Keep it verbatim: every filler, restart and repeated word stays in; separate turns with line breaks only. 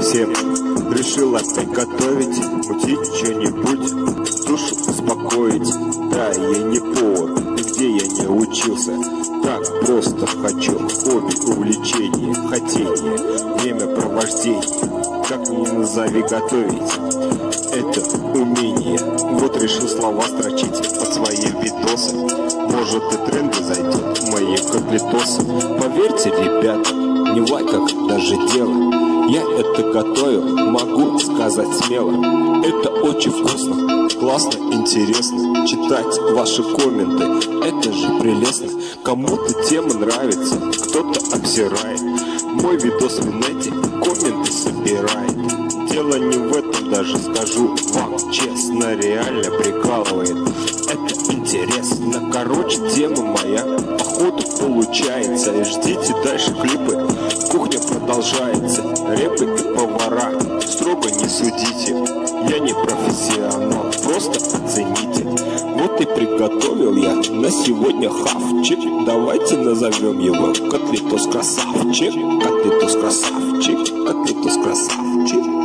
всем. Решил опять готовить, мутить что-нибудь, душу успокоить. Да, я не повар, нигде я не учился. Так просто хочу, хобби, увлечение, хотение, времяпровождение. Как ни назови, готовить это умение. Вот решил слова строчить под свои видосы. Может и тренды зайдет мои котлетосы. Поверьте, ребята, не лайках даже дело. Я это готовил, могу сказать смело. Это очень вкусно, классно, интересно. Читать ваши комменты, это же прелестно. Кому-то тема нравится, кто-то обсирает. Мой видос в инете комменты собирает. Дело не в этом, даже скажу вам честно, реально прикалывает. Это интересно, короче, тема моя походу получается. И ждите дальше клипы, кухня продолжается. Репы и повара, строго не судите. Я не профессионал, просто оцените. Вот и приготовил я на сегодня хавчик. Давайте назовем его котлетос красавчик. Котлетос красавчик, котлетос красавчик.